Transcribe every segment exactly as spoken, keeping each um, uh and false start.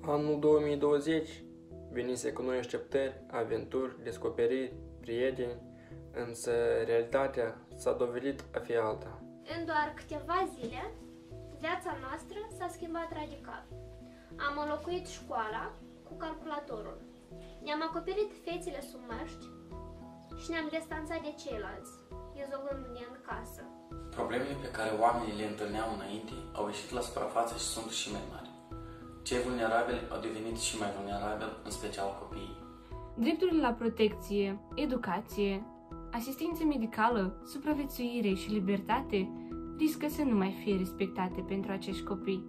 Anul două mii douăzeci venise cu noi așteptări, aventuri, descoperiri, prieteni, însă realitatea s-a dovedit a fi alta. În doar câteva zile, viața noastră s-a schimbat radical. Am înlocuit școala cu calculatorul. Ne-am acoperit fețele sub măști și ne-am distanțat de ceilalți, izolându-ne în casă. Problemele pe care oamenii le întâlneau înainte au ieșit la suprafață și sunt și mai mari. Cei vulnerabili au devenit și mai vulnerabili, în special copiii. Drepturile la protecție, educație, asistență medicală, supraviețuire și libertate riscă să nu mai fie respectate pentru acești copii.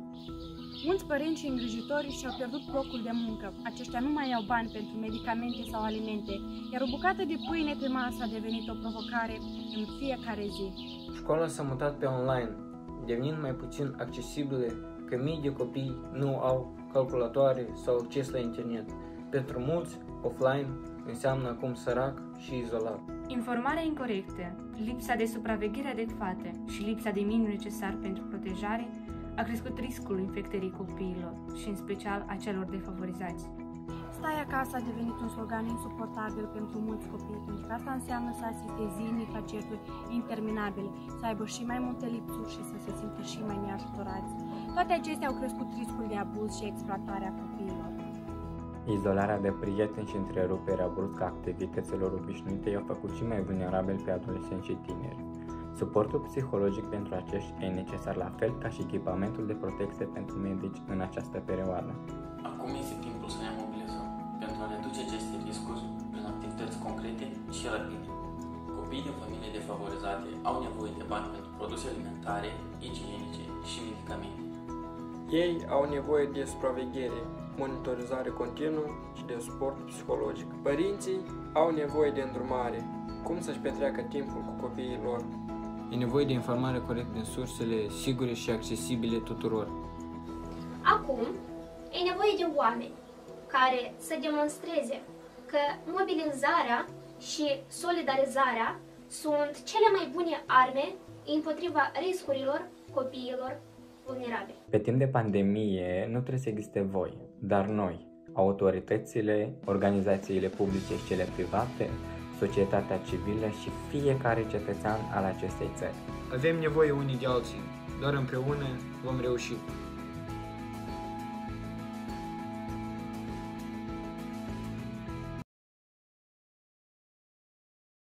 Mulți părinți și îngrijitori și-au pierdut locul de muncă. Aceștia nu mai au bani pentru medicamente sau alimente, iar o bucată de pâine pe masă a devenit o provocare în fiecare zi. Școala s-a mutat pe online, devenind mai puțin accesibile, că mii de copii nu au calculatoare sau acces la internet. Pentru mulți, offline înseamnă acum sărac și izolat. Informarea incorectă, lipsa de supraveghere adecvată și lipsa de minim necesar pentru protejare a crescut riscul infectării copiilor și în special a celor defavorizați. Stai acasă a devenit un slogan insuportabil pentru mulți copii, pentru că asta înseamnă să asiste zilnic la certuri interminabile, să aibă și mai multe lipsuri și să se simtă și mai neajutorați. Toate acestea au crescut riscul de abuz și exploatarea copiilor. Izolarea de prieteni și întreruperea bruscă a activităților obișnuite i-au făcut și mai vulnerabili pe adolescenți și tineri. Suportul psihologic pentru aceștia e necesar la fel ca și echipamentul de protecție pentru medici în această perioadă. Acum este timpul să ne mobilizăm pentru a reduce aceste riscuri prin activități concrete și rapide. Copiii din familii defavorizate au nevoie de bani pentru produse alimentare, igienice și medicamente. Ei au nevoie de supraveghere, monitorizare continuă și de suport psihologic. Părinții au nevoie de îndrumare, cum să-și petreacă timpul cu copiii lor. E nevoie de informare corectă din sursele sigure și accesibile tuturor. Acum, e nevoie de oameni care să demonstreze că mobilizarea și solidarizarea sunt cele mai bune arme împotriva riscurilor copiilor vulnerabili. Pe timp de pandemie nu trebuie să existe voi, dar noi, autoritățile, organizațiile publice și cele private, societatea civilă și fiecare cetățean al acestei țări. Avem nevoie unii de alții, doar împreună vom reuși.